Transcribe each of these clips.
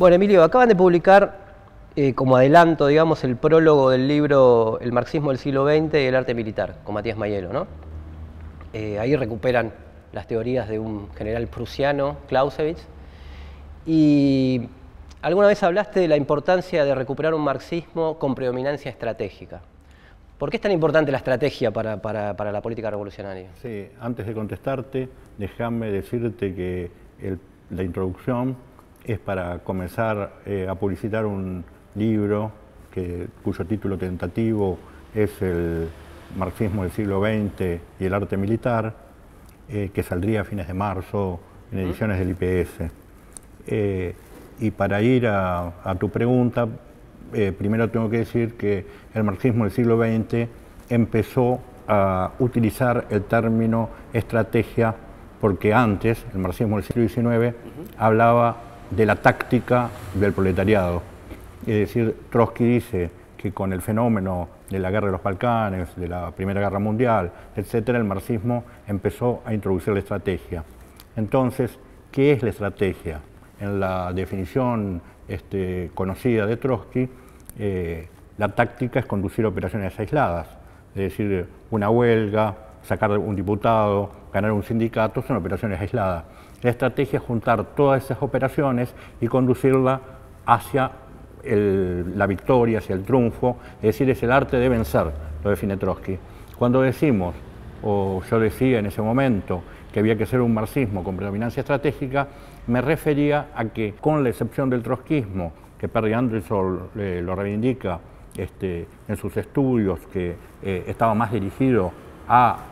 Bueno, Emilio, acaban de publicar como adelanto, digamos, el prólogo del libro El marxismo del siglo XX y el arte militar, con Matías Maiello, ¿no? Ahí recuperan las teorías de un general prusiano, Clausewitz, y alguna vez hablaste de la importancia de recuperar un marxismo con predominancia estratégica. ¿Por qué es tan importante la estrategia para la política revolucionaria? Sí, antes de contestarte, déjame decirte que la introducción es para comenzar a publicitar un libro cuyo título tentativo es El marxismo del siglo XX y el arte militar, que saldría a fines de marzo en ediciones del IPS. Y para ir a tu pregunta, primero tengo que decir que el marxismo del siglo XX empezó a utilizar el término estrategia porque antes, el marxismo del siglo XIX, hablaba de la táctica del proletariado. Es decir, Trotsky dice que con el fenómeno de la guerra de los Balcanes, de la Primera Guerra Mundial, etcétera, el marxismo empezó a introducir la estrategia. Entonces, ¿qué es la estrategia? En la definición conocida de Trotsky, la táctica es conducir operaciones aisladas, es decir, una huelga, sacar un diputado, ganar un sindicato, son operaciones aisladas. La estrategia es juntar todas esas operaciones y conducirla hacia la victoria, hacia el triunfo, es decir, es el arte de vencer, lo define Trotsky. Cuando decimos, o yo decía en ese momento, que había que ser un marxismo con predominancia estratégica, me refería a que, con la excepción del trotskismo, que Perry Anderson lo reivindica en sus estudios, que estaba más dirigido a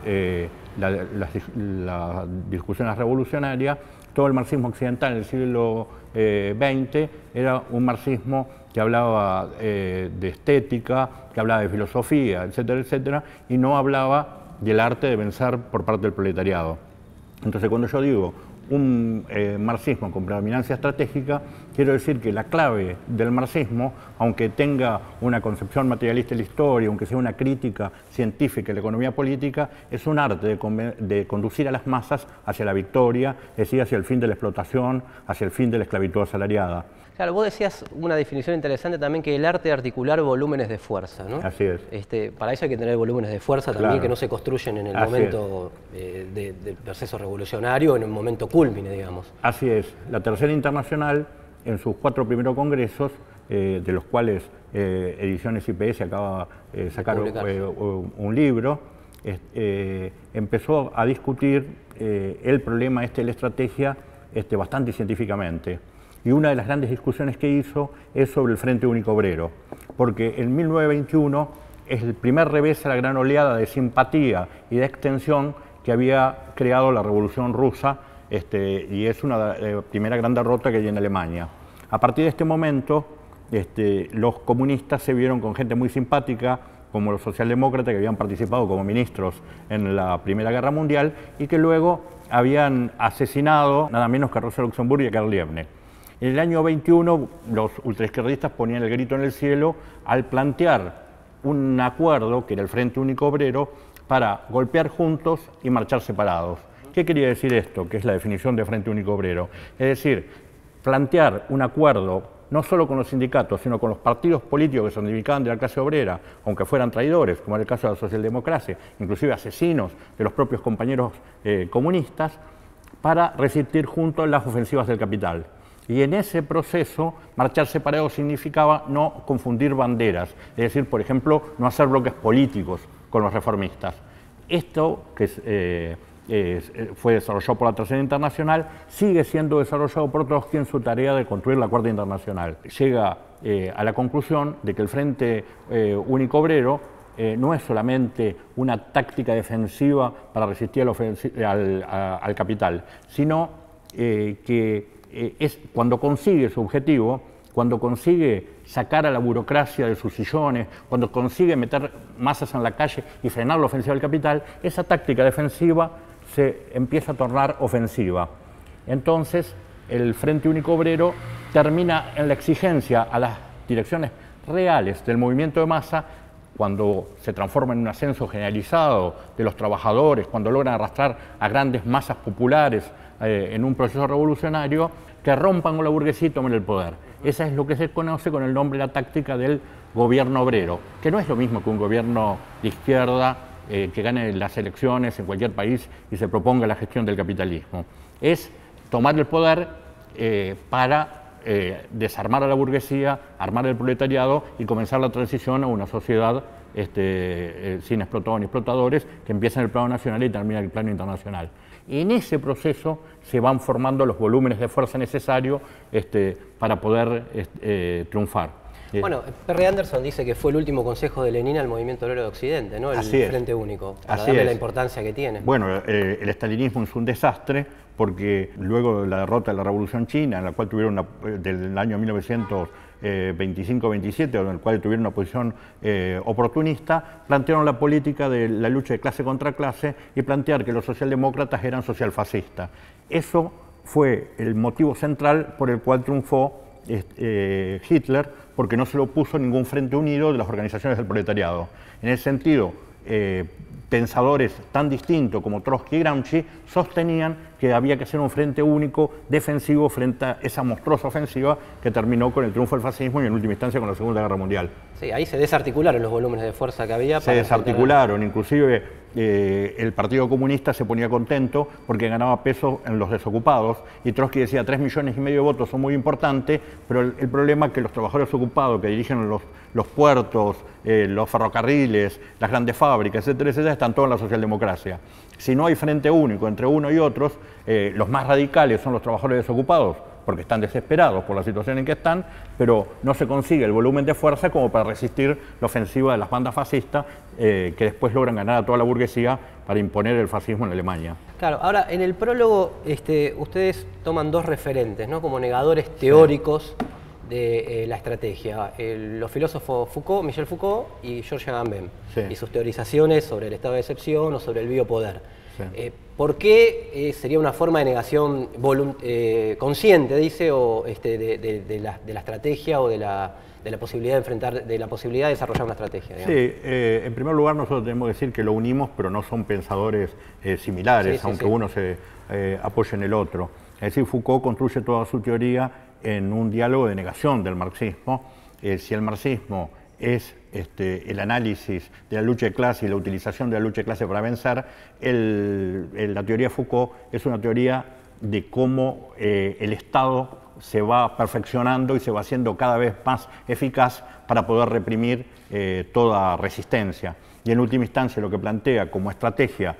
las discusiones revolucionarias, todo el marxismo occidental en el siglo XX era un marxismo que hablaba de estética, que hablaba de filosofía, etcétera, etcétera, y no hablaba del arte de vencer por parte del proletariado. Entonces, cuando yo digo un marxismo con predominancia estratégica, quiero decir que la clave del marxismo, aunque tenga una concepción materialista de la historia, aunque sea una crítica científica de la economía política, es un arte de conducir a las masas hacia la victoria, es decir, hacia el fin de la explotación, hacia el fin de la esclavitud asalariada. Claro, vos decías una definición interesante también, que el arte de articular volúmenes de fuerza, ¿no? Así es. Para eso hay que tener volúmenes de fuerza también, claro, que no se construyen en el así momento del proceso revolucionario, en un momento cúlmine, digamos. Así es. La Tercera Internacional, en sus 4 primeros congresos, de los cuales Ediciones IPS acaba de sacar un libro, empezó a discutir el problema de la estrategia bastante científicamente. Y una de las grandes discusiones que hizo es sobre el Frente Único Obrero, porque en 1921 es el primer revés a la gran oleada de simpatía y de extensión que había creado la Revolución Rusa, y es una primera gran derrota que hay en Alemania. A partir de este momento, los comunistas se vieron con gente muy simpática, como los socialdemócratas que habían participado como ministros en la Primera Guerra Mundial y que luego habían asesinado nada menos que a Rosa Luxemburgo y a Karl Liebknecht. En el año 21, los ultraizquierdistas ponían el grito en el cielo al plantear un acuerdo, que era el Frente Único Obrero, para golpear juntos y marchar separados. ¿Qué quería decir esto? Que es la definición de Frente Único Obrero. Es decir, plantear un acuerdo no solo con los sindicatos, sino con los partidos políticos que se identificaban de la clase obrera, aunque fueran traidores, como era el caso de la socialdemocracia, inclusive asesinos de los propios compañeros comunistas, para resistir juntos las ofensivas del capital. Y en ese proceso, marchar separados significaba no confundir banderas, es decir, por ejemplo, no hacer bloques políticos con los reformistas. Esto, que fue desarrollado por la Tercera Internacional, sigue siendo desarrollado por Trotsky en su tarea de construir la Cuarta Internacional. Llega a la conclusión de que el Frente Único Obrero no es solamente una táctica defensiva para resistir al capital, sino que es cuando consigue su objetivo, cuando consigue sacar a la burocracia de sus sillones, cuando consigue meter masas en la calle y frenar la ofensiva del capital, esa táctica defensiva se empieza a tornar ofensiva. Entonces, el Frente Único Obrero termina en la exigencia a las direcciones reales del movimiento de masa, cuando se transforma en un ascenso generalizado de los trabajadores, cuando logran arrastrar a grandes masas populares en un proceso revolucionario, que rompan con la burguesía y tomen el poder. Esa es lo que se conoce con el nombre, la táctica del gobierno obrero, que no es lo mismo que un gobierno de izquierda que gane las elecciones en cualquier país y se proponga la gestión del capitalismo. Es tomar el poder para desarmar a la burguesía, armar el proletariado y comenzar la transición a una sociedad sin explotadores ni explotadores, que empieza en el plano nacional y termina en el plano internacional. En ese proceso se van formando los volúmenes de fuerza necesarios para poder triunfar. Bueno, Perry Anderson dice que fue el último consejo de Lenin al movimiento obrero de Occidente, ¿no? El Frente Único, para darle la importancia que tiene. Bueno, el estalinismo es un desastre porque luego de la derrota de la Revolución China, en la cual tuvieron del año 1925-27, en el cual tuvieron una posición oportunista, plantearon la política de la lucha de clase contra clase y plantear que los socialdemócratas eran socialfascistas. Eso fue el motivo central por el cual triunfó Hitler, porque no se lo opuso ningún frente unido de las organizaciones del proletariado. En ese sentido, pensadores tan distintos como Trotsky y Gramsci sostenían que había que hacer un frente único defensivo frente a esa monstruosa ofensiva que terminó con el triunfo del fascismo y en última instancia con la Segunda Guerra Mundial. Sí, ahí se desarticularon los volúmenes de fuerza que había. Se desarticularon, inclusive el Partido Comunista se ponía contento porque ganaba peso en los desocupados y Trotsky decía 3,5 millones de votos son muy importantes, pero el problema es que los trabajadores ocupados que dirigen los puertos, los ferrocarriles, las grandes fábricas, etcétera, etcétera, están todos en la socialdemocracia. Si no hay frente único entre uno y otros, los más radicales son los trabajadores desocupados, porque están desesperados por la situación en que están, pero no se consigue el volumen de fuerza como para resistir la ofensiva de las bandas fascistas que después logran ganar a toda la burguesía para imponer el fascismo en Alemania. Claro, ahora en el prólogo ustedes toman dos referentes, ¿no? Como negadores teóricos de la estrategia, los filósofos Foucault, Michel Foucault y Georges Agamben, y sus teorizaciones sobre el estado de excepción o sobre el biopoder. ¿Por qué sería una forma de negación consciente, dice, o de la estrategia o de la posibilidad de enfrentar, de la posibilidad de desarrollar una estrategia? Digamos? Sí, en primer lugar nosotros tenemos que decir que lo unimos, pero no son pensadores similares, aunque uno se apoye en el otro. Es decir, Foucault construye toda su teoría en un diálogo de negación del marxismo. Si el marxismo es el análisis de la lucha de clase y la utilización de la lucha de clase para vencer, la teoría de Foucault es una teoría de cómo el Estado se va perfeccionando y se va haciendo cada vez más eficaz para poder reprimir toda resistencia. Y en última instancia lo que plantea como estrategia,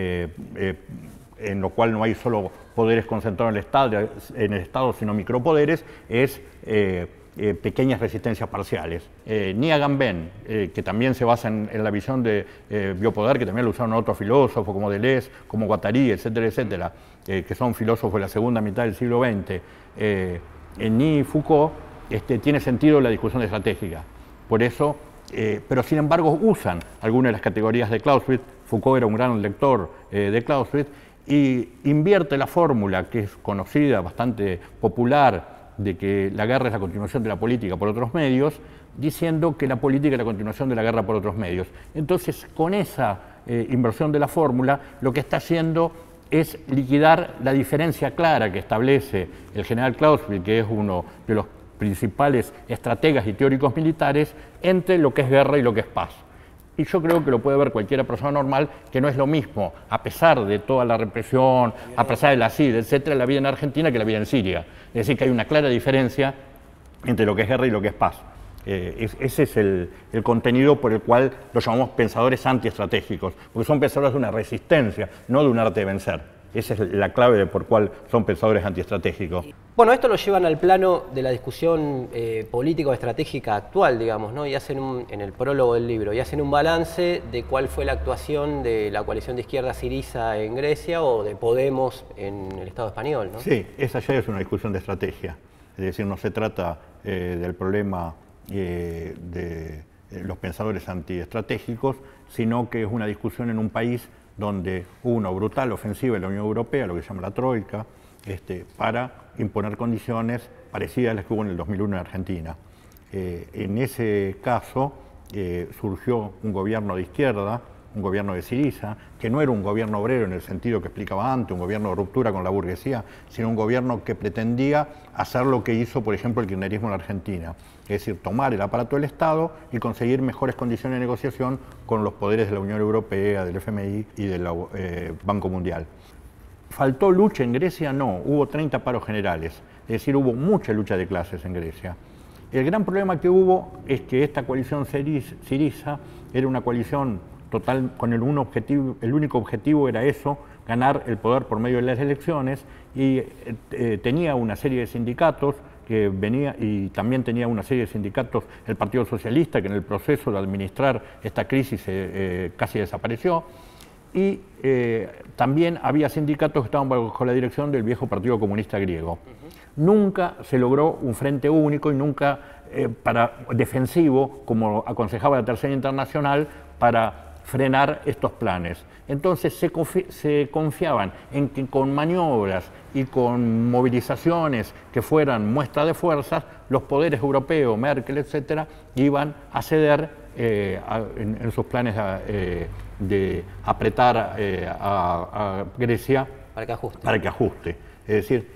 en lo cual no hay solo poderes concentrados en el Estado, sino micropoderes, es pequeñas resistencias parciales. Ni Agamben, que también se basa en la visión de biopoder, que también lo usaron otros filósofos como Deleuze, como Guattari, etcétera, etcétera, que son filósofos de la segunda mitad del siglo XX, ni Foucault tiene sentido la discusión estratégica. Por eso, pero sin embargo usan algunas de las categorías de Clausewitz. Foucault era un gran lector de Clausewitz y invierte la fórmula que es conocida, bastante popular, de que la guerra es la continuación de la política por otros medios, diciendo que la política es la continuación de la guerra por otros medios. Entonces, con esa inversión de la fórmula, lo que está haciendo es liquidar la diferencia clara que establece el general Clausewitz, que es uno de los principales estrategas y teóricos militares, entre lo que es guerra y lo que es paz. Y yo creo que lo puede ver cualquier persona normal, que no es lo mismo, a pesar de toda la represión, a pesar de la SIDA, etcétera, la vida en Argentina que la vida en Siria. Es decir, que hay una clara diferencia entre lo que es guerra y lo que es paz. Ese es el contenido por el cual los llamamos pensadores antiestratégicos, porque son pensadores de una resistencia, no de un arte de vencer. Esa es la clave de por cuál son pensadores antiestratégicos. Bueno, esto lo llevan al plano de la discusión político-estratégica actual, digamos, ¿no? Y hacen en el prólogo del libro, y hacen un balance de cuál fue la actuación de la coalición de izquierda Syriza en Grecia o de Podemos en el Estado español, ¿no? Sí, esa ya es una discusión de estrategia. Es decir, no se trata del problema de los pensadores antiestratégicos, sino que es una discusión en un país donde hubo una brutal ofensiva de la Unión Europea, lo que se llama la Troika, para imponer condiciones parecidas a las que hubo en el 2001 en Argentina. En ese caso surgió un gobierno de izquierda un gobierno de Syriza, que no era un gobierno obrero en el sentido que explicaba antes, un gobierno de ruptura con la burguesía, sino un gobierno que pretendía hacer lo que hizo, por ejemplo, el kirchnerismo en la Argentina, es decir, tomar el aparato del Estado y conseguir mejores condiciones de negociación con los poderes de la Unión Europea, del FMI y del Banco Mundial. ¿Faltó lucha en Grecia? No, hubo 30 paros generales, es decir, hubo mucha lucha de clases en Grecia. El gran problema que hubo es que esta coalición Syriza era una coalición total con el único objetivo era eso, ganar el poder por medio de las elecciones, y tenía una serie de sindicatos que venía, y también tenía una serie de sindicatos el Partido Socialista, que en el proceso de administrar esta crisis casi desapareció, y también había sindicatos que estaban bajo la dirección del viejo Partido Comunista griego. Nunca se logró un frente único y nunca defensivo, como aconsejaba la Tercera Internacional, para frenar estos planes. Entonces se confiaban en que con maniobras y con movilizaciones que fueran muestra de fuerzas, los poderes europeos, Merkel, etcétera, iban a ceder en sus planes de apretar a Grecia para que ajuste. Es decir,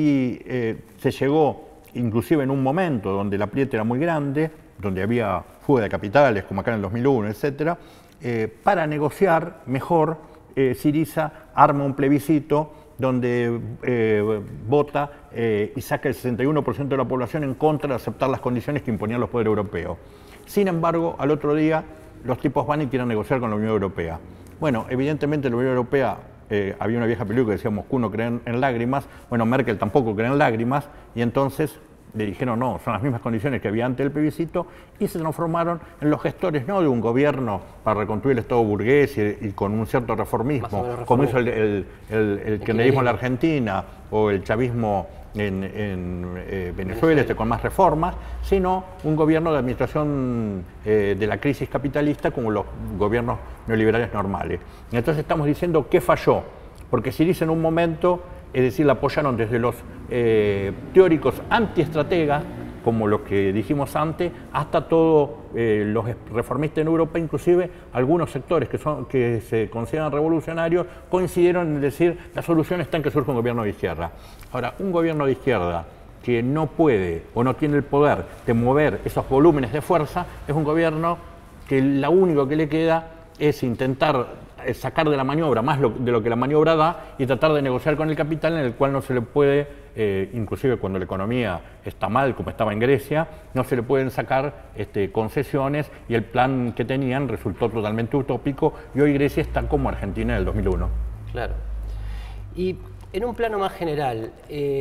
se llegó inclusive en un momento donde el apriete era muy grande, donde había fuga de capitales, como acá en el 2001, etcétera, para negociar mejor, Syriza arma un plebiscito donde vota y saca el 61% de la población en contra de aceptar las condiciones que imponían los poderes europeos. Sin embargo, al otro día, los tipos van y quieren negociar con la Unión Europea. Bueno, evidentemente la Unión Europea, había una vieja película que decía Moscú no cree en lágrimas, bueno, Merkel tampoco cree en lágrimas, y entonces le dijeron no, son las mismas condiciones que había antes del plebiscito, y se transformaron en los gestores no de un gobierno para reconstruir el Estado burgués y con un cierto reformismo, como hizo el kirchnerismo en la Argentina o el chavismo en Venezuela, con más reformas, sino un gobierno de administración de la crisis capitalista como los gobiernos neoliberales normales. Y entonces estamos diciendo qué falló, porque Syriza en un momento, es decir, la apoyaron desde los teóricos antiestrategas, como los que dijimos antes, hasta todos los reformistas en Europa, inclusive algunos sectores que se consideran revolucionarios, coincidieron en decir la solución está en que surja un gobierno de izquierda. Ahora, un gobierno de izquierda que no puede o no tiene el poder de mover esos volúmenes de fuerza, es un gobierno que lo único que le queda es intentar sacar de la maniobra más de lo que la maniobra da y tratar de negociar con el capital, en el cual no se le puede, inclusive cuando la economía está mal, como estaba en Grecia, no se le pueden sacar concesiones, y el plan que tenían resultó totalmente utópico, y hoy Grecia está como Argentina en el 2001. Claro. Y en un plano más general,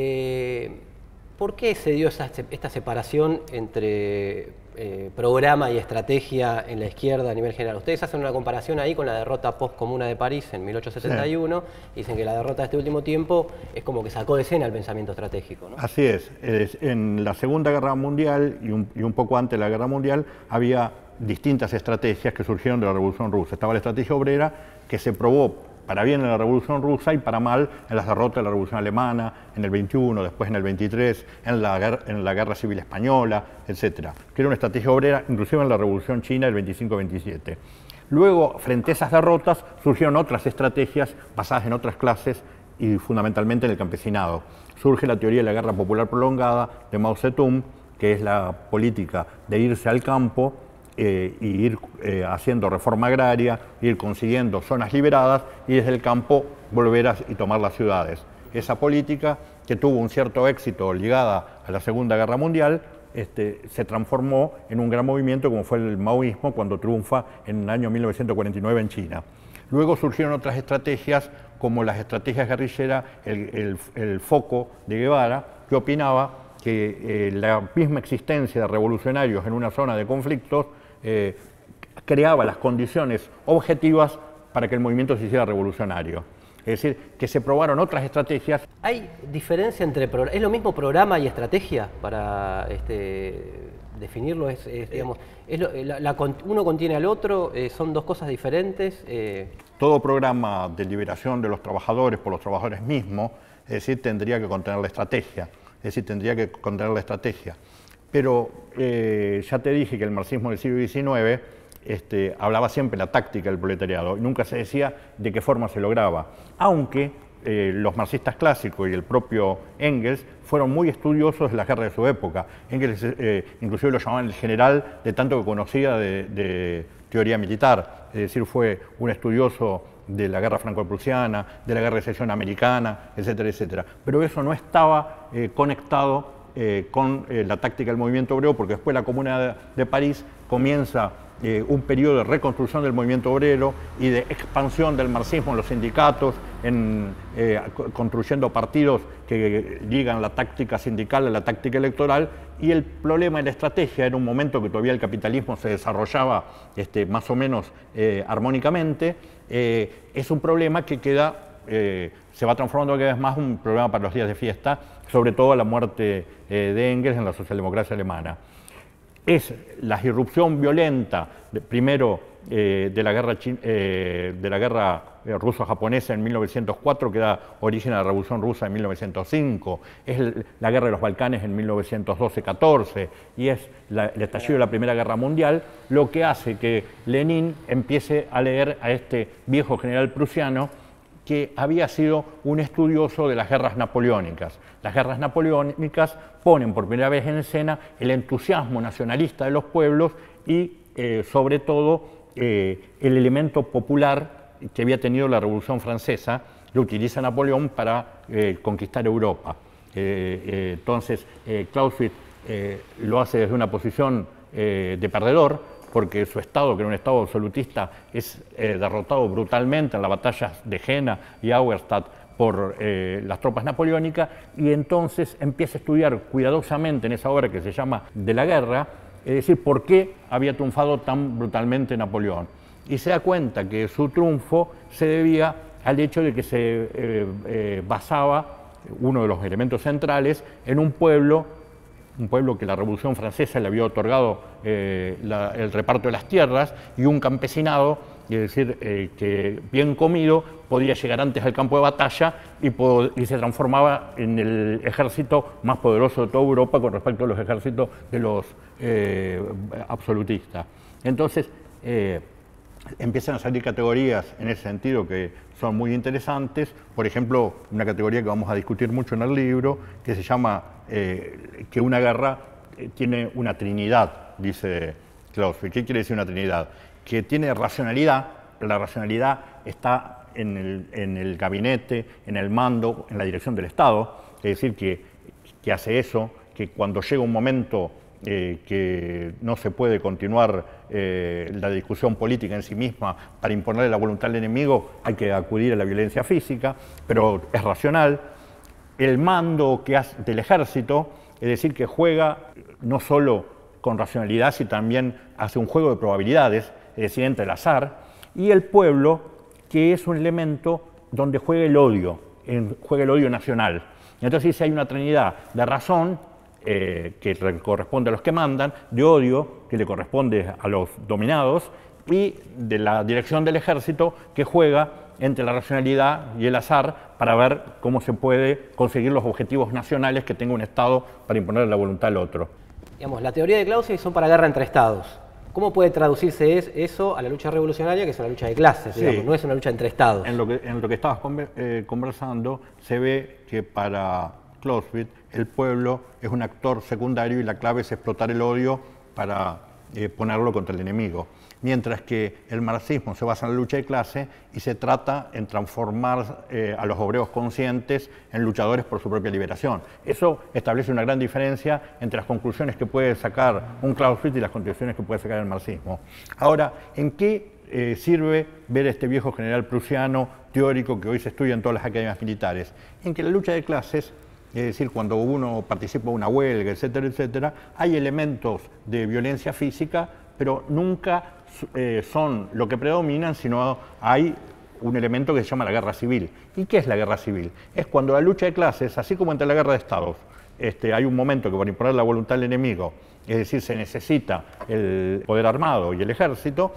¿por qué se dio esta separación entre programa y estrategia en la izquierda a nivel general? Ustedes hacen una comparación ahí con la derrota post-Comuna de París en 1871, sí. Y dicen que la derrota de este último tiempo es como que sacó de escena el pensamiento estratégico, ¿no? Así es. En la Segunda Guerra Mundial y un poco antes de la Guerra Mundial había distintas estrategias que surgieron de la Revolución Rusa. Estaba la estrategia obrera, que se probó para bien en la Revolución Rusa y para mal en las derrotas de la Revolución Alemana, en el 21, después en el 23, en la Guerra Civil Española, etc. Que era una estrategia obrera, inclusive en la Revolución China del 25-27. Luego, frente a esas derrotas, surgieron otras estrategias basadas en otras clases y fundamentalmente en el campesinado. Surge la teoría de la guerra popular prolongada de Mao Zedong, que es la política de irse al campo y ir haciendo reforma agraria, ir consiguiendo zonas liberadas y desde el campo volver y tomar las ciudades. Esa política, que tuvo un cierto éxito ligada a la Segunda Guerra Mundial, se transformó en un gran movimiento como fue el maoísmo cuando triunfa en el año 1949 en China. Luego surgieron otras estrategias como las estrategias guerrilleras, el foco de Guevara, que opinaba que la misma existencia de revolucionarios en una zona de conflictos creaba las condiciones objetivas para que el movimiento se hiciera revolucionario. Es decir, que se probaron otras estrategias. ¿Hay diferencia entre ¿es lo mismo programa y estrategia para definirlo? Digamos, uno contiene al otro, son dos cosas diferentes. Todo programa de liberación de los trabajadores por los trabajadores mismos, es decir, tendría que contener la estrategia. Pero ya te dije que el marxismo del siglo XIX hablaba siempre de la táctica del proletariado y nunca se decía de qué forma se lograba, aunque los marxistas clásicos y el propio Engels fueron muy estudiosos de la guerra de su época. Engels inclusive lo llamaban el general de tanto que conocía de teoría militar, es decir, fue un estudioso de la guerra franco-prusiana, de la guerra de secesión americana, etcétera, etcétera. Pero eso no estaba conectado con la táctica del movimiento obrero, porque después la Comuna de París comienza un periodo de reconstrucción del movimiento obrero y de expansión del marxismo en los sindicatos, construyendo partidos que ligan la táctica sindical a la táctica electoral, y el problema de la estrategia, en un momento que todavía el capitalismo se desarrollaba más o menos armónicamente, es un problema que queda, se va transformando cada vez más un problema para los días de fiesta, sobre todo a la muerte de Engels en la socialdemocracia alemana. Es la irrupción violenta, primero de la guerra ruso-japonesa en 1904, que da origen a la Revolución Rusa en 1905, es la guerra de los Balcanes en 1912-14 y es el estallido de la Primera Guerra Mundial, lo que hace que Lenin empiece a leer a este viejo general prusiano que había sido un estudioso de las guerras napoleónicas. Las guerras napoleónicas ponen por primera vez en escena el entusiasmo nacionalista de los pueblos y, sobre todo, el elemento popular que había tenido la Revolución Francesa, lo utiliza Napoleón para conquistar Europa. Entonces, Clausewitz lo hace desde una posición de perdedor, porque su Estado, que era un Estado absolutista, es derrotado brutalmente en las batallas de Jena y Auerstadt por las tropas napoleónicas, y entonces empieza a estudiar cuidadosamente en esa obra que se llama De la guerra, es decir, por qué había triunfado tan brutalmente Napoleón. Y se da cuenta que su triunfo se debía al hecho de que se basaba, uno de los elementos centrales, en un pueblo que la Revolución Francesa le había otorgado el reparto de las tierras, y un campesinado, es decir, que bien comido podía llegar antes al campo de batalla y se transformaba en el ejército más poderoso de toda Europa con respecto a los ejércitos de los absolutistas. Entonces, empiezan a salir categorías en ese sentido que son muy interesantes. Por ejemplo, una categoría que vamos a discutir mucho en el libro, que se llama que una guerra tiene una trinidad, dice Clausewitz. ¿Qué quiere decir una trinidad? Que tiene racionalidad, pero la racionalidad está en el gabinete, en el mando, en la dirección del Estado, es decir, que hace eso, que cuando llega un momento que no se puede continuar la discusión política en sí misma para imponerle la voluntad al enemigo, hay que acudir a la violencia física, pero es racional. El mando que hace del ejército, es decir, que juega no solo con racionalidad, sino también hace un juego de probabilidades, es decir, entre el azar, y el pueblo, que es un elemento donde juega el odio nacional. Entonces dice, hay una trinidad de razón, que le corresponde a los que mandan, de odio, que le corresponde a los dominados, y de la dirección del ejército, que juega entre la racionalidad y el azar para ver cómo se puede conseguir los objetivos nacionales que tenga un Estado para imponer la voluntad al otro. Digamos, la teoría de Clausewitz son para guerra entre Estados. ¿Cómo puede traducirse eso a la lucha revolucionaria, que es una lucha de clases, sí, digamos, no es una lucha entre Estados? En lo que estabas conversando, se ve que para Clausewitz el pueblo es un actor secundario y la clave es explotar el odio para ponerlo contra el enemigo. Mientras que el marxismo se basa en la lucha de clase y se trata en transformar a los obreros conscientes en luchadores por su propia liberación. Eso establece una gran diferencia entre las conclusiones que puede sacar un Clausewitz y las conclusiones que puede sacar el marxismo. Ahora, ¿en qué sirve ver este viejo general prusiano teórico que hoy se estudia en todas las academias militares? En que la lucha de clases, es decir, cuando uno participa de una huelga, etcétera, etcétera, hay elementos de violencia física, pero nunca son lo que predominan, sino hay un elemento que se llama la guerra civil. ¿Y qué es la guerra civil? Es cuando la lucha de clases, así como entre la guerra de Estados, hay un momento que para imponer la voluntad del enemigo, es decir, se necesita el poder armado y el ejército.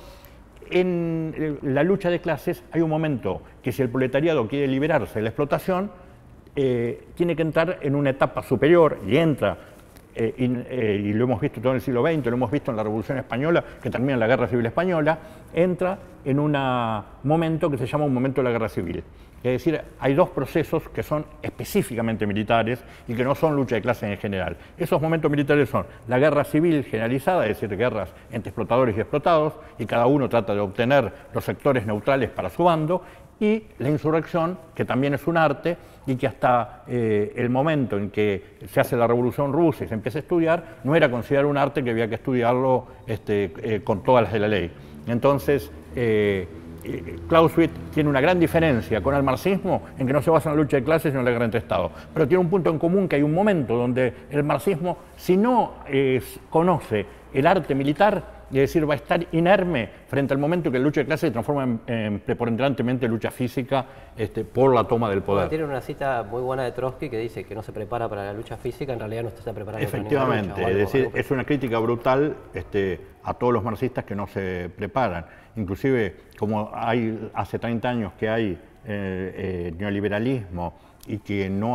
En la lucha de clases hay un momento que si el proletariado quiere liberarse de la explotación, tiene que entrar en una etapa superior, y entra y lo hemos visto todo en el siglo XX, lo hemos visto en la Revolución Española, que termina en la Guerra Civil Española, entra en un momento que se llama un momento de la Guerra Civil. Es decir, hay dos procesos que son específicamente militares y que no son lucha de clases en general. Esos momentos militares son la guerra civil generalizada, es decir, guerras entre explotadores y explotados, y cada uno trata de obtener los sectores neutrales para su bando, y la insurrección, que también es un arte, y que hasta el momento en que se hace la Revolución Rusa y se empieza a estudiar, no era considerado un arte que había que estudiarlo con todas las de la ley. Entonces, Clausewitz tiene una gran diferencia con el marxismo en que no se basa en la lucha de clases sino en la guerra entre Estados. Pero tiene un punto en común, que hay un momento donde el marxismo, si no conoce el arte militar, es decir, va a estar inerme frente al momento que la lucha de clases se transforma en preponderantemente lucha física por la toma del poder. Tiene una cita muy buena de Trotsky que dice que no se prepara para la lucha física, en realidad no está preparando Efectivamente, para ninguna lucha, es decir, es una crítica brutal a todos los marxistas que no se preparan. Inclusive, como hace 30 años que hay neoliberalismo y que no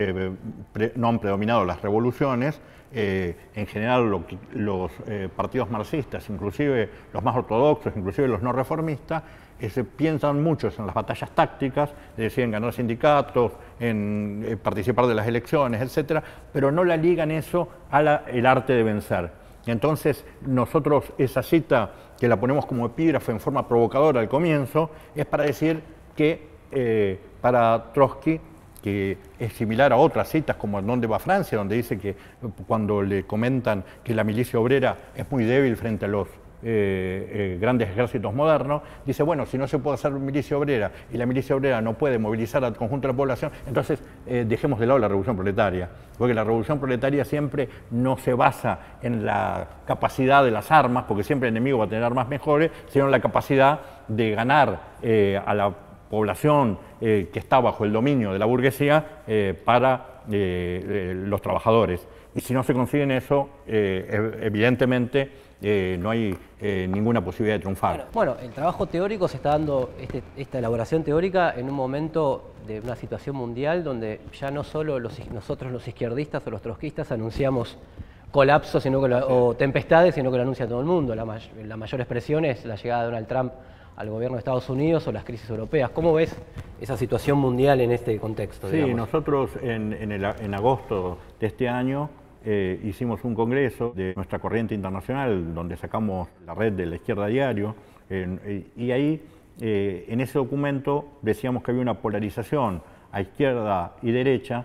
han predominado las revoluciones, en general los partidos marxistas, inclusive los más ortodoxos, inclusive los no reformistas, se piensan mucho en las batallas tácticas, es decir, en ganar sindicatos, en participar de las elecciones, etcétera, pero no la ligan eso al arte de vencer. Entonces, nosotros esa cita, que la ponemos como epígrafe en forma provocadora al comienzo, es para decir que para Trotsky, que es similar a otras citas como ¿En dónde va Francia?, donde dice que cuando le comentan que la milicia obrera es muy débil frente a los grandes ejércitos modernos, dice, bueno, si no se puede hacer milicia obrera y la milicia obrera no puede movilizar al conjunto de la población, entonces dejemos de lado la revolución proletaria, porque la revolución proletaria siempre no se basa en la capacidad de las armas, porque siempre el enemigo va a tener armas mejores, sino en la capacidad de ganar a la población que está bajo el dominio de la burguesía para los trabajadores. Y si no se consiguen eso, evidentemente no hay ninguna posibilidad de triunfar. Bueno, el trabajo teórico se está dando, esta elaboración teórica, en un momento de una situación mundial donde ya no solo nosotros los izquierdistas o los trotskistas anunciamos colapso o tempestades, sino que lo anuncia todo el mundo. La mayor expresión es la llegada de Donald Trump al gobierno de Estados Unidos o las crisis europeas. ¿Cómo ves esa situación mundial en este contexto? Sí, digamos? Nosotros en agosto de este año hicimos un congreso de nuestra corriente internacional donde sacamos la red de la izquierda diario y ahí en ese documento decíamos que había una polarización a izquierda y derecha.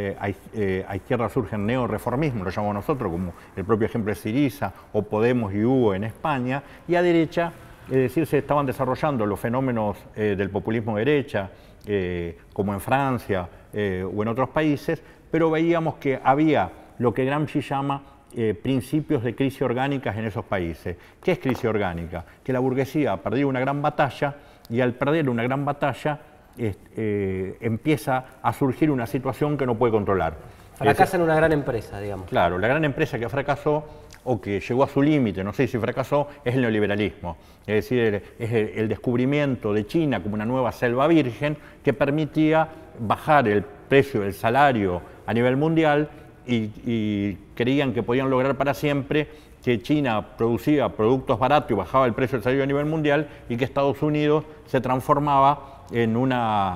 A izquierda surgen neoreformismo, lo llamamos nosotros, como el propio ejemplo de Syriza o Podemos y Hugo en España, y a derecha, es decir, se estaban desarrollando los fenómenos del populismo de derecha, como en Francia o en otros países, pero veíamos que había lo que Gramsci llama principios de crisis orgánicas en esos países. ¿Qué es crisis orgánica? Que la burguesía ha perdido una gran batalla y al perder una gran batalla empieza a surgir una situación que no puede controlar. Fracasa en una gran empresa, digamos. Claro, la gran empresa que fracasó o que llegó a su límite, no sé si fracasó, es el neoliberalismo. Es decir, es el descubrimiento de China como una nueva selva virgen que permitía bajar el precio del salario a nivel mundial y creían que podían lograr para siempre que China producía productos baratos y bajaba el precio del salario a nivel mundial y que Estados Unidos se transformaba en una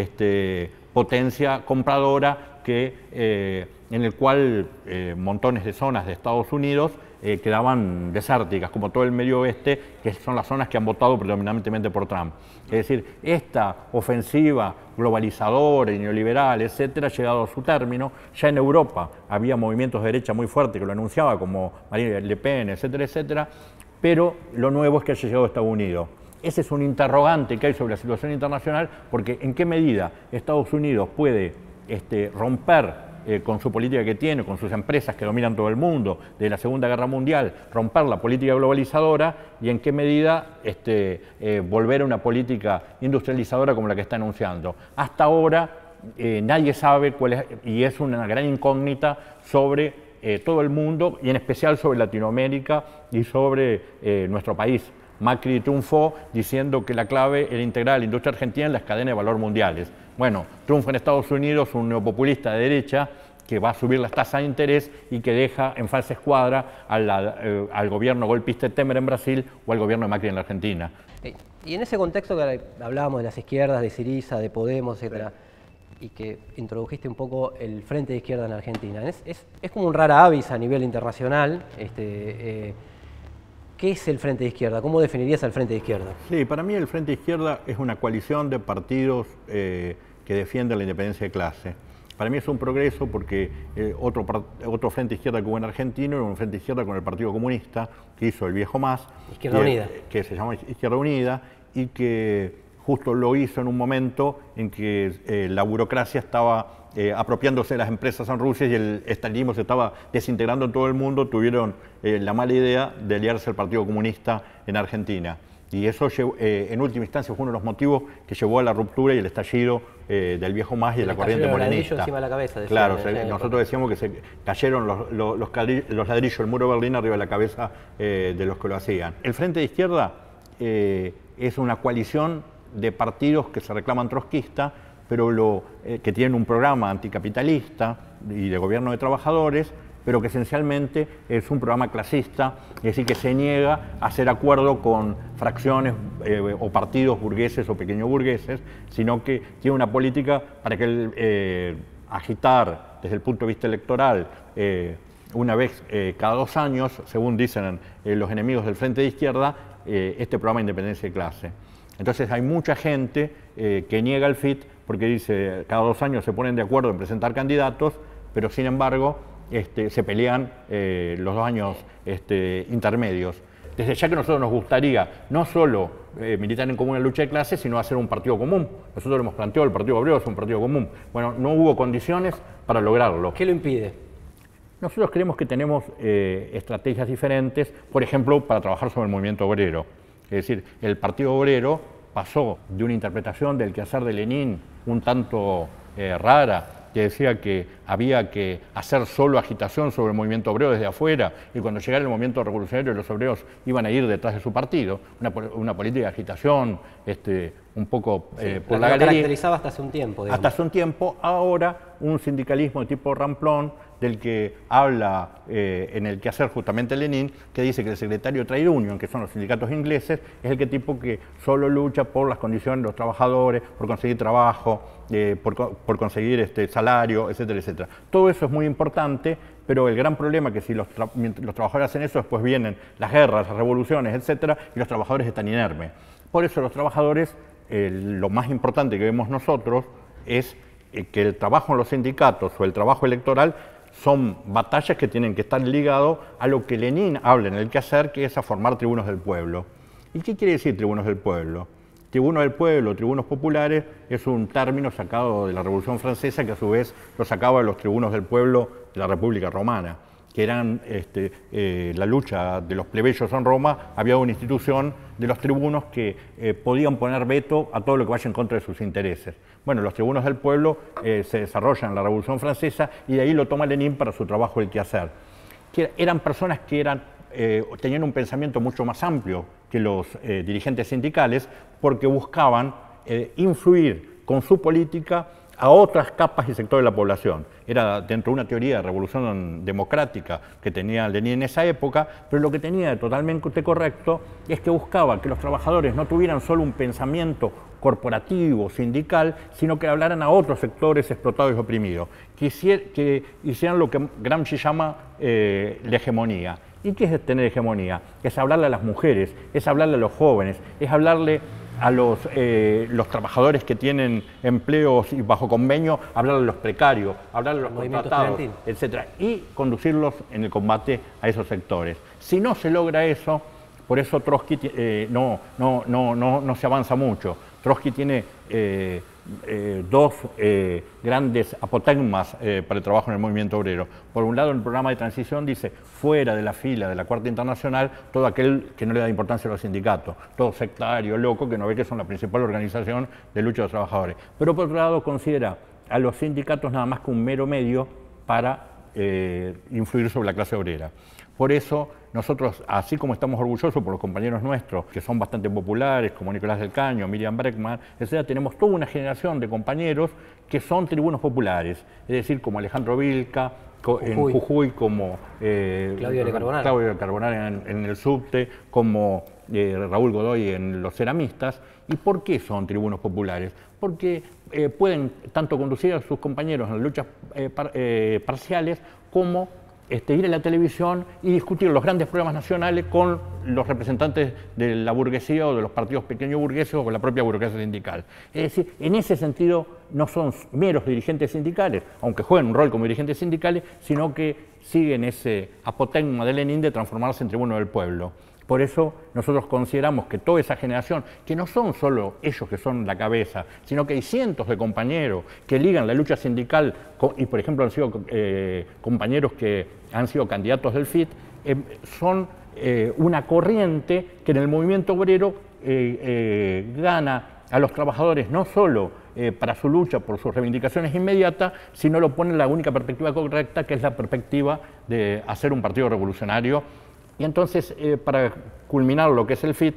potencia compradora en el cual montones de zonas de Estados Unidos quedaban desérticas, como todo el medio oeste, que son las zonas que han votado predominantemente por Trump. Es decir, esta ofensiva globalizadora y neoliberal, etcétera, ha llegado a su término. Ya en Europa había movimientos de derecha muy fuertes que lo anunciaba, como Marine Le Pen, etcétera, etcétera, pero lo nuevo es que haya llegado a Estados Unidos. Ese es un interrogante que hay sobre la situación internacional, porque en qué medida Estados Unidos puede romper con su política que tiene, con sus empresas que dominan todo el mundo, de la Segunda Guerra Mundial, romper la política globalizadora y en qué medida volver a una política industrializadora como la que está anunciando. Hasta ahora nadie sabe cuál es, y es una gran incógnita sobre todo el mundo y en especial sobre Latinoamérica y sobre nuestro país. Macri triunfó diciendo que la clave era integrar la industria argentina en las cadenas de valor mundiales. Bueno, triunfa en Estados Unidos un neopopulista de derecha que va a subir las tasas de interés y que deja en falsa escuadra al gobierno golpista de Temer en Brasil o al gobierno de Macri en la Argentina. Y en ese contexto que hablábamos de las izquierdas, de Syriza, de Podemos, etcétera, y que introdujiste un poco el Frente de Izquierda en Argentina, es como un rara avis a nivel internacional. ¿Qué es el Frente de Izquierda? ¿Cómo definirías al Frente de Izquierda? Sí, para mí el Frente de Izquierda es una coalición de partidos que defienden la independencia de clase. Para mí es un progreso porque otro Frente de Izquierda que hubo en Argentina era un Frente de Izquierda con el Partido Comunista, que hizo el viejo MAS, Izquierda Unida, que se llama Izquierda Unida, y que justo lo hizo en un momento en que la burocracia estaba apropiándose de las empresas en Rusia y el estalinismo se estaba desintegrando en todo el mundo. Tuvieron la mala idea de aliarse al Partido Comunista en Argentina. Y eso, en última instancia, fue uno de los motivos que llevó a la ruptura y el estallido del viejo MAS y de la corriente morenista. Encima de la cabeza, claro, nosotros decíamos que se cayeron los ladrillos del muro de Berlín arriba de la cabeza de los que lo hacían. El Frente de Izquierda es una coalición de partidos que se reclaman trotskistas, pero que tienen un programa anticapitalista y de gobierno de trabajadores, pero que esencialmente es un programa clasista, es decir, que se niega a hacer acuerdo con fracciones o partidos burgueses o pequeños burgueses, sino que tiene una política para que agitar desde el punto de vista electoral una vez cada 2 años, según dicen los enemigos del Frente de Izquierda, este programa de independencia de clase. Entonces hay mucha gente que niega el FIT porque dice cada 2 años se ponen de acuerdo en presentar candidatos, pero sin embargo se pelean los 2 años intermedios. Desde ya que a nosotros nos gustaría no solo militar en común en la lucha de clases, sino hacer un partido común. Nosotros lo hemos planteado, el Partido Obrero es un partido común. Bueno, no hubo condiciones para lograrlo. ¿Qué lo impide? Nosotros creemos que tenemos estrategias diferentes, por ejemplo, para trabajar sobre el movimiento obrero. Es decir, el Partido Obrero pasó de una interpretación del quehacer de Lenin un tanto rara, que decía que había que hacer solo agitación sobre el movimiento obrero desde afuera, y cuando llegara el movimiento revolucionario los obreros iban a ir detrás de su partido, una política de agitación un poco por la galería. Caracterizaba hasta hace un tiempo. Digamos. Hasta hace un tiempo, ahora un sindicalismo de tipo ramplón, del que habla en el quehacer justamente Lenin, que dice que el secretario de Trade Union, que son los sindicatos ingleses, es el tipo que solo lucha por las condiciones de los trabajadores, por conseguir trabajo, por conseguir salario, etcétera, etcétera. Todo eso es muy importante, pero el gran problema es que si los trabajadores hacen eso, después vienen las guerras, las revoluciones, etcétera, y los trabajadores están inermes. Por eso los trabajadores, lo más importante que vemos nosotros es que el trabajo en los sindicatos o el trabajo electoral son batallas que tienen que estar ligados a lo que Lenin habla en el quehacer, que es a formar tribunos del pueblo. ¿Y qué quiere decir tribunos del pueblo? Tribunos del pueblo, tribunos populares, es un término sacado de la Revolución Francesa que a su vez lo sacaba de los tribunos del pueblo de la República Romana, que eran la lucha de los plebeyos en Roma. Había una institución de los tribunos que podían poner veto a todo lo que vaya en contra de sus intereses. Bueno, los tribunos del pueblo se desarrollan en la Revolución Francesa y de ahí lo toma Lenin para su trabajo el quehacer. Que eran personas que tenían un pensamiento mucho más amplio que los dirigentes sindicales, porque buscaban influir con su política a otras capas y sectores de la población. Era dentro de una teoría de revolución democrática que tenía Lenin en esa época, pero lo que tenía de totalmente correcto es que buscaba que los trabajadores no tuvieran solo un pensamiento corporativo, sindical, sino que hablaran a otros sectores explotados y oprimidos, que hicieran lo que Gramsci llama la hegemonía. ¿Y qué es tener hegemonía? Es hablarle a las mujeres, es hablarle a los jóvenes, es hablarle a los trabajadores que tienen empleos y bajo convenio, hablarle a los precarios, hablarle a los contratados, etc. Y conducirlos en el combate a esos sectores. Si no se logra eso, por eso Trotsky no se avanza mucho. Trotsky tiene dos grandes apotegmas para el trabajo en el movimiento obrero. Por un lado, en el programa de transición dice, fuera de la fila de la Cuarta Internacional, todo aquel que no le da importancia a los sindicatos, todo sectario, loco, que no ve que son la principal organización de lucha de los trabajadores. Pero por otro lado, considera a los sindicatos nada más que un mero medio para influir sobre la clase obrera. Por eso nosotros, así como estamos orgullosos por los compañeros nuestros, que son bastante populares, como Nicolás del Caño, Miriam Bregman, etc., tenemos toda una generación de compañeros que son tribunos populares, es decir, como Alejandro Vilca, en Jujuy, como Claudio de Carbonara en el subte, como Raúl Godoy en Los Ceramistas. ¿Y por qué son tribunos populares? Porque pueden tanto conducir a sus compañeros en las luchas parciales como ir a la televisión y discutir los grandes problemas nacionales con los representantes de la burguesía o de los partidos pequeños burgueses o con la propia burguesía sindical. Es decir, en ese sentido no son meros dirigentes sindicales, aunque jueguen un rol como dirigentes sindicales, sino que siguen ese apotegma de Lenin de transformarse en tribuno del pueblo. Por eso nosotros consideramos que toda esa generación, que no son solo ellos que son la cabeza, sino que hay cientos de compañeros que ligan la lucha sindical y, por ejemplo, han sido compañeros que han sido candidatos del FIT, son una corriente que en el movimiento obrero gana a los trabajadores no solo para su lucha por sus reivindicaciones inmediatas, sino lo pone en la única perspectiva correcta, que es la perspectiva de hacer un partido revolucionario. Y entonces, para culminar lo que es el FIT,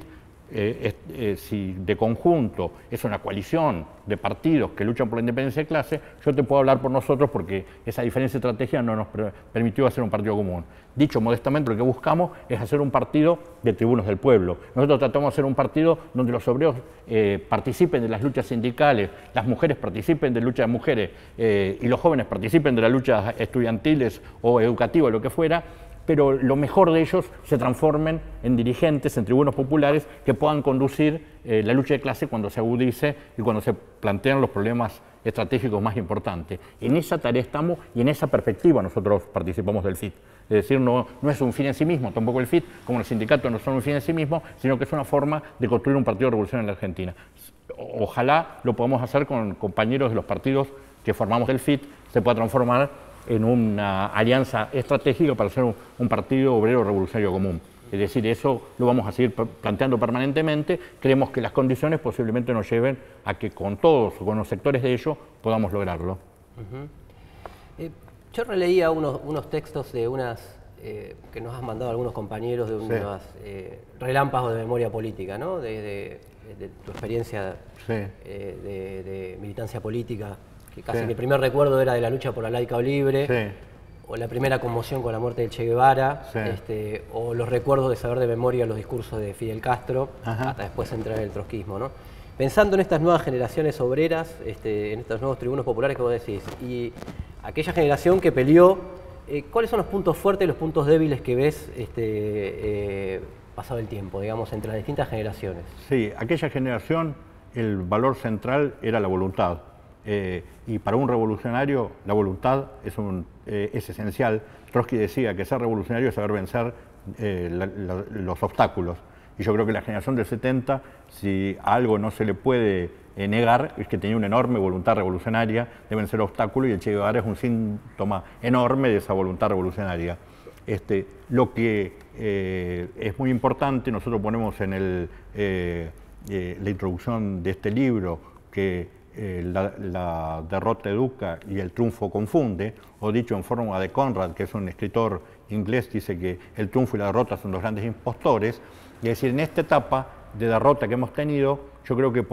si de conjunto es una coalición de partidos que luchan por la independencia de clase, yo te puedo hablar por nosotros porque esa diferencia de estrategia no nos permitió hacer un partido común. Dicho modestamente, lo que buscamos es hacer un partido de tribunos del pueblo. Nosotros tratamos de hacer un partido donde los obreros participen de las luchas sindicales, las mujeres participen de luchas de mujeres y los jóvenes participen de las luchas estudiantiles o educativas, lo que fuera, pero lo mejor de ellos se transformen en dirigentes, en tribunos populares que puedan conducir la lucha de clase cuando se agudice y cuando se plantean los problemas estratégicos más importantes. En esa tarea estamos y en esa perspectiva nosotros participamos del FIT. Es decir, no es un fin en sí mismo, tampoco el FIT, como los sindicatos no son un fin en sí mismo, sino que es una forma de construir un partido de revolución en la Argentina. Ojalá lo podamos hacer con compañeros de los partidos que formamos el FIT, se pueda transformar en una alianza estratégica para hacer un partido obrero revolucionario común. Es decir, eso lo vamos a seguir planteando permanentemente. Creemos que las condiciones posiblemente nos lleven a que con todos o con los sectores de ellos podamos lograrlo. Yo releía unos textos de que nos han mandado algunos compañeros de unos relámpagos de memoria política, ¿no? De tu experiencia de militancia política. Que casi mi primer recuerdo era de la lucha por la laica o libre, o la primera conmoción con la muerte de Che Guevara, o los recuerdos de saber de memoria los discursos de Fidel Castro, hasta después entrar en el trotskismo, ¿no? Pensando en estas nuevas generaciones obreras, en estos nuevos tribunos populares que vos decís, y aquella generación que peleó, ¿cuáles son los puntos fuertes y los puntos débiles que ves pasado el tiempo, digamos, entre las distintas generaciones? Sí, aquella generación, el valor central era la voluntad. Y para un revolucionario la voluntad es esencial. Trotsky decía que ser revolucionario es saber vencer los obstáculos. Y yo creo que la generación del 70, si a algo no se le puede negar, es que tenía una enorme voluntad revolucionaria de vencer obstáculos, y el Che Guevara es un síntoma enorme de esa voluntad revolucionaria. Lo que es muy importante, nosotros ponemos en la introducción de este libro que la derrota educa y el triunfo confunde, o dicho en forma de Conrad, que es un escritor inglés, dice que el triunfo y la derrota son los grandes impostores. Y es decir, en esta etapa de derrota que hemos tenido, yo creo que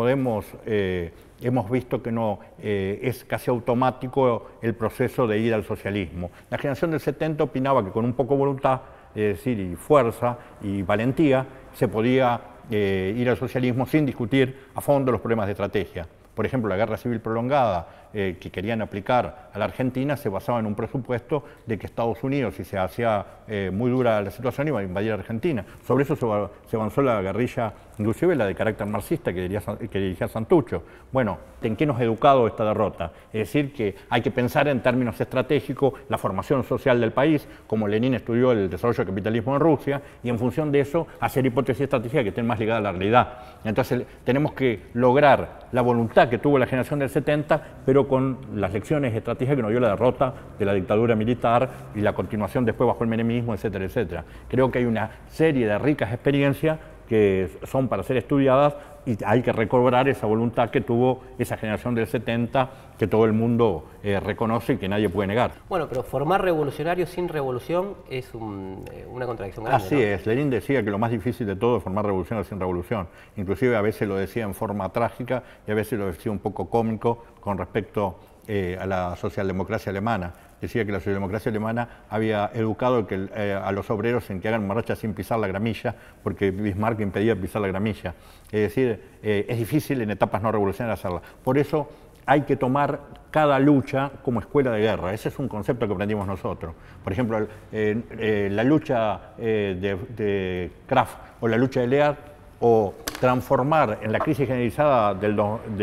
hemos visto que no es casi automático el proceso de ir al socialismo. La generación del 70 opinaba que con un poco de voluntad, es decir, y fuerza y valentía, se podía ir al socialismo sin discutir a fondo los problemas de estrategia. Por ejemplo, la guerra civil prolongada que querían aplicar a la Argentina se basaba en un presupuesto de que Estados Unidos, si se hacía muy dura la situación, iba a invadir Argentina. Sobre eso se avanzó la guerrilla, inclusive la de carácter marxista que dirigía Santucho. Bueno, ¿en qué nos ha educado esta derrota? Es decir, que hay que pensar en términos estratégicos la formación social del país, como Lenin estudió el desarrollo del capitalismo en Rusia, y en función de eso hacer hipótesis estratégicas que estén más ligadas a la realidad. Entonces tenemos que lograr la voluntad que tuvo la generación del 70, pero con las lecciones estratégicas que nos dio la derrota de la dictadura militar y la continuación después bajo el menemismo, etcétera, etcétera. Creo que hay una serie de ricas experiencias que son para ser estudiadas, y hay que recobrar esa voluntad que tuvo esa generación del 70, que todo el mundo reconoce y que nadie puede negar. Bueno, pero formar revolucionarios sin revolución es una contradicción grande, Así ¿no? es, Lenin decía que lo más difícil de todo es formar revolucionarios sin revolución. Inclusive a veces lo decía en forma trágica y a veces lo decía un poco cómico con respecto a la socialdemocracia alemana. Decía que la socialdemocracia alemana había educado a los obreros en que hagan marcha sin pisar la gramilla, porque Bismarck impedía pisar la gramilla. Es decir, es difícil en etapas no revolucionarias hacerla. Por eso hay que tomar cada lucha como escuela de guerra. Ese es un concepto que aprendimos nosotros. Por ejemplo, la lucha de Kraft o la lucha de Lear, o transformar en la crisis generalizada del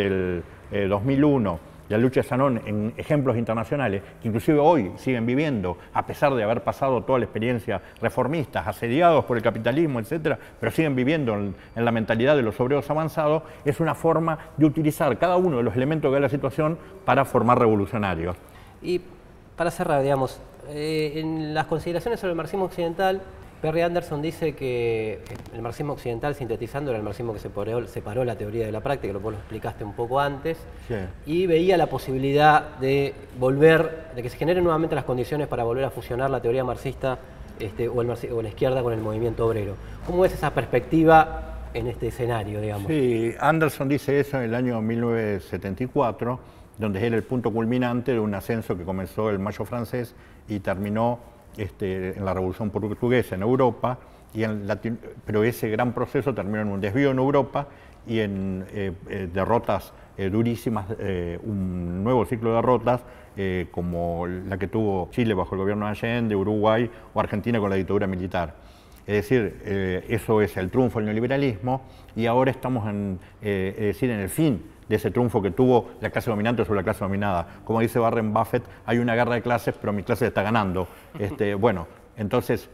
2001 la lucha de Sanón en ejemplos internacionales que inclusive hoy siguen viviendo, a pesar de haber pasado toda la experiencia reformistas, asediados por el capitalismo, etcétera, pero siguen viviendo en la mentalidad de los obreros avanzados, es una forma de utilizar cada uno de los elementos que da la situación para formar revolucionarios. Y para cerrar, digamos, en las consideraciones sobre el marxismo occidental, Perry Anderson dice que el marxismo occidental, sintetizando, era el marxismo que separó la teoría de la práctica, vos lo explicaste un poco antes, Sí. Y veía la posibilidad de que se generen nuevamente las condiciones para volver a fusionar la teoría marxista o la izquierda con el movimiento obrero. ¿Cómo ves esa perspectiva en este escenario, digamos? Sí, Anderson dice eso en el año 1974, donde era el punto culminante de un ascenso que comenzó el Mayo francés y terminó en la Revolución Portuguesa en Europa, pero ese gran proceso terminó en un desvío en Europa y en derrotas durísimas, un nuevo ciclo de derrotas como la que tuvo Chile bajo el gobierno de Allende, Uruguay o Argentina con la dictadura militar. Es decir, eso es el triunfo del neoliberalismo y ahora estamos en el fin de ese triunfo que tuvo la clase dominante sobre la clase dominada. Como dice Warren Buffett, hay una guerra de clases, pero mi clase está ganando. Bueno, entonces,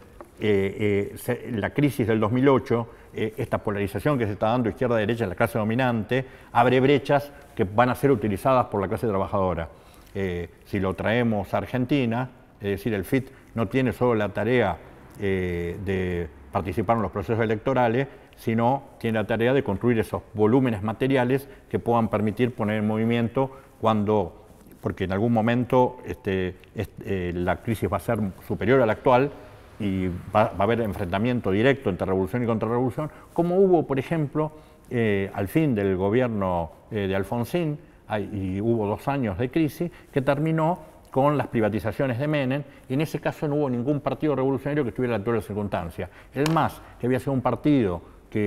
la crisis del 2008, esta polarización que se está dando izquierda-derecha en la clase dominante, abre brechas que van a ser utilizadas por la clase trabajadora. Si lo traemos a Argentina, es decir, el FIT no tiene solo la tarea de participar en los procesos electorales, sino tiene la tarea de construir esos volúmenes materiales que puedan permitir poner en movimiento porque en algún momento la crisis va a ser superior a la actual y va a haber enfrentamiento directo entre revolución y contrarrevolución, como hubo, por ejemplo, al fin del gobierno de Alfonsín, y hubo 2 años de crisis, que terminó con las privatizaciones de Menem, y en ese caso no hubo ningún partido revolucionario que estuviera a la altura de las circunstancias. El MAS, que había sido un partido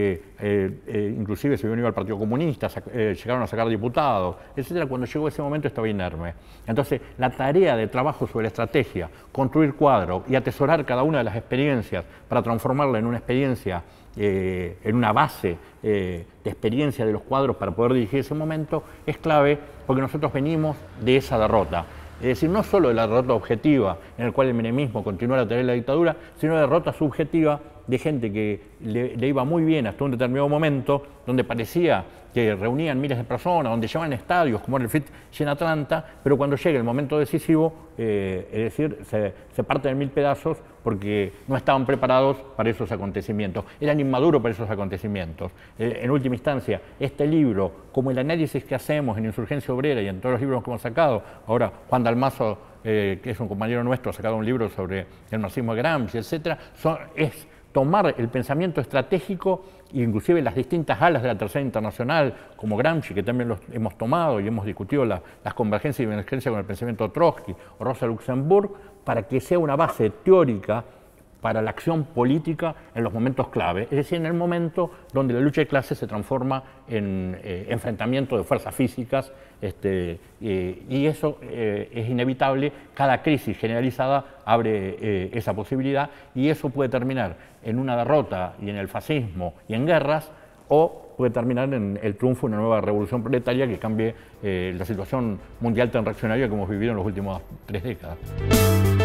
que inclusive se unió al Partido Comunista, llegaron a sacar diputados, etcétera, cuando llegó ese momento estaba inerme. Entonces, la tarea de trabajo sobre la estrategia, construir cuadros y atesorar cada una de las experiencias para transformarla en una experiencia, en una base de experiencia de los cuadros para poder dirigir ese momento, es clave porque nosotros venimos de esa derrota. Es decir, no solo de la derrota objetiva, en el cual el menemismo continúa la teoría de la dictadura, sino de derrota subjetiva de gente que le iba muy bien hasta un determinado momento, donde parecía que reunían miles de personas, donde llevaban estadios, como era el FIT en Atlanta, pero cuando llega el momento decisivo, es decir, se parten en 1000 pedazos porque no estaban preparados para esos acontecimientos, eran inmaduros para esos acontecimientos. En última instancia, este libro, como el análisis que hacemos en Insurgencia Obrera y en todos los libros que hemos sacado, ahora Juan Dalmazo, que es un compañero nuestro, ha sacado un libro sobre el marxismo de Gramsci, etcétera, es tomar el pensamiento estratégico, inclusive las distintas alas de la Tercera Internacional, como Gramsci, que también los hemos tomado y hemos discutido las convergencias y divergencias con el pensamiento de Trotsky o Rosa Luxemburg, para que sea una base teórica para la acción política en los momentos clave, es decir, en el momento donde la lucha de clases se transforma en enfrentamiento de fuerzas físicas, y eso es inevitable. Cada crisis generalizada abre esa posibilidad y eso puede terminar en una derrota y en el fascismo y en guerras, o puede terminar en el triunfo de una nueva revolución proletaria que cambie la situación mundial tan reaccionaria que hemos vivido en las últimas 3 décadas.